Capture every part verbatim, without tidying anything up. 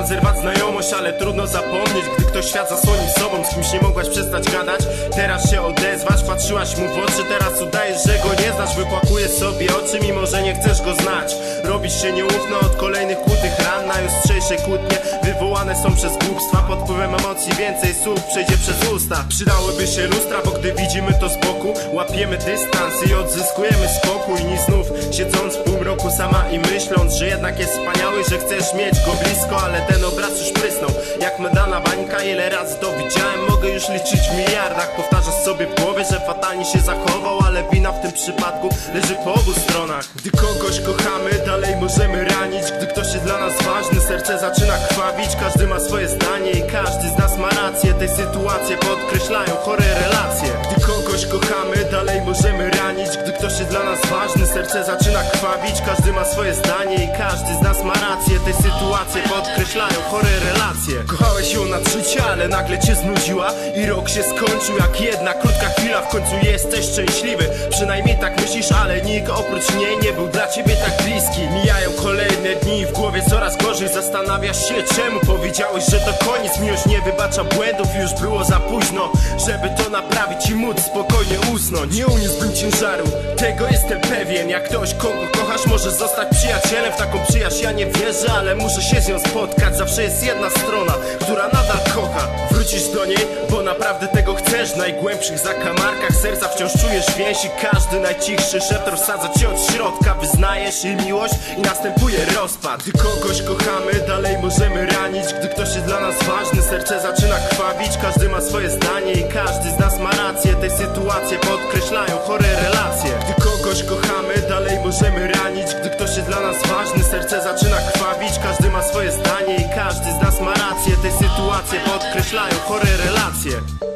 plan zerwać znajomość, ale trudno zapomnieć, gdy ktoś świat zasłonił sobą, z kimś nie mogłaś przestać gadać. Teraz się odezwasz, patrzyłaś mu w oczy, teraz udajesz, że go nie znasz. Wypłakujesz sobie oczy, mimo że nie chcesz go znać. Robisz się nieufna od kolejnych kłutych ran. Najostrzejsze kłótnie wywołane są przez głupstwa. Pod wpływem emocji więcej słów przejdzie przez usta. Przydałyby się lustra, bo gdy widzimy to z boku, łapiemy dystans i odzyskujemy spokój. I znów siedząc pół roku sama i myśląc, że jednak jest wspaniały, że chcesz mieć go blisko, ale ten obraz już prysnął jak medalna bańka. Ile razy to widziałem, mogę już liczyć w miliardach. Powtarzasz sobie w głowie, że fatalnie się zachował, ale wina w tym przypadku leży po obu stronach. Gdy kogoś kochamy, dalej możemy ranić. Gdy ktoś jest dla nas ważny, serce zaczyna krwawić. Każdy ma swoje zdanie i każdy z nas ma rację. Te sytuacje podkreślają chore relacje. Gdy kogoś kochamy, dalej możemy ranić. Gdy ktoś jest dla nas ważny, serce zaczyna krwawić. Każdy ma swoje zdanie i każdy z nas ma rację. Te sytuacje podkreślają chore relacje. Kochałeś ją na życie, ale nagle cię znudziła i rok się skończył jak jedna krótka chwila. W końcu jesteś szczęśliwy, przynajmniej tak myślisz, ale nikt oprócz niej nie był dla ciebie tak bliski. Mijają kolejne dni i w głowie coraz gorzej. Zastanawiasz się, czemu powiedziałeś, że to koniec. Miłość nie wybacza błędów i już było za późno, żeby to naprawić i móc spokojnie usnąć. Nie uniósłbym ciężaru, tego jestem pewien. Jak ktoś, kogo kochasz, może zostać przyjacielem. W taką przyjaźń ja nie wierzę, ale muszę się z nią spotkać. Zawsze jest jedna strona, która nadal kocha. Wrócisz do niej, bo naprawdę tego chcesz. W najgłębszych zakamarkach serca wciąż czujesz więź i każdy najcichszy szept rozsadza cię od środka. Wyznajesz jej miłość i następuje rozpad. Gdy kogoś kochamy, dalej możemy ranić. Gdy ktoś jest dla nas ważny, serce zaczyna krwawić. Każdy ma swoje zdanie i każdy z nas ma rację. Te sytuacje podkreślają chore relacje. Gdy kogoś kochamy, dalej możemy ranić. Gdy ktoś jest dla nas ważny, serce zaczyna krwawić. Każdy ma swoje zdanie i każdy z nas ma rację. Te sytuacje podkreślają chore relacje.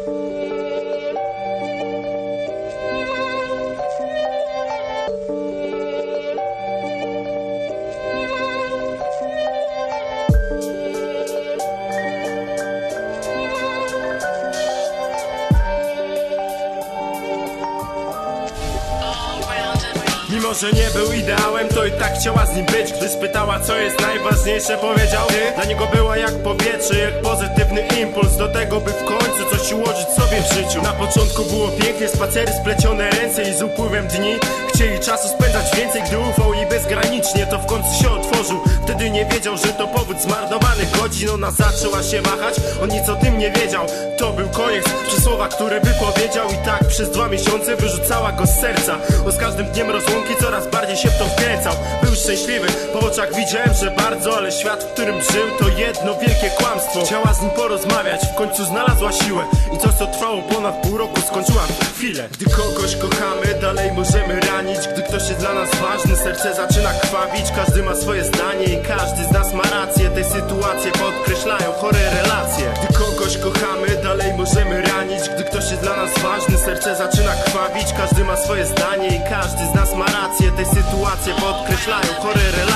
Mimo, że nie był ideałem, to i tak chciała z nim być. Gdy spytała, co jest najważniejsze, powiedział ty. Dla niego była jak powietrze, jak pozytywny impuls do tego, by w końcu coś ułożyć sobie w życiu. Na początku było pięknie, spacery, splecione ręce i z upływem dni chcieli czasu spędzać więcej. Gdy ufał jej bezgranicznie, to w końcu się otworzył. Wtedy nie wiedział, że to powód zmarnowanych godzin. Ona zaczęła się wahać, on nic o tym nie wiedział. To był koniec, przy słowa, które wypowiedział. I tak przez dwa miesiące wyrzucała go z serca. O z każdym dniem rozłąki coraz bardziej się w to wkręcał. Był szczęśliwy, po oczach widziałem, że bardzo, ale świat, w którym żył, to jedno wielkie kłamstwo. Chciała z nim porozmawiać, w końcu znalazła siłę i coś, co trwało ponad pół roku, skończyła w chwilę. Gdy kogoś kochamy, dalej możemy ranić. Gdy ktoś jest dla nas ważny, serce zaczyna krwawić. Każdy ma swoje zdanie i każdy z nas ma rację. Te sytuacje podkreślają chore relacje. Gdy kogoś kochamy, dalej możemy ranić. Gdy ktoś jest dla nas ważny, serce zaczyna krwawić. Każdy ma swoje zdanie i każdy z nas ma rację. Te sytuacje podkreślają chore relacje.